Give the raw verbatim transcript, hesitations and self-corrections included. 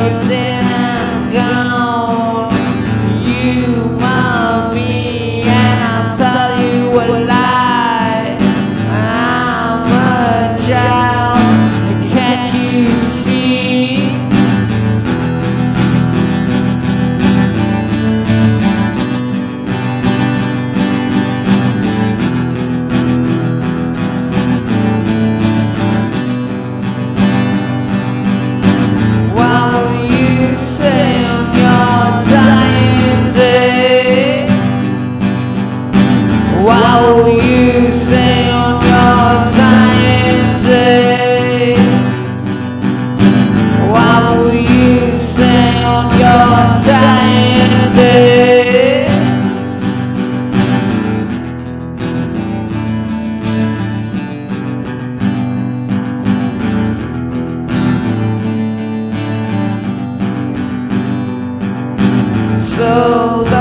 you're dead and gone. You mock me and I'll tell you a lie. I'm a child, can't you see? What will you say on your dying day? What will you say on your dying day? What will you say on your dying day? So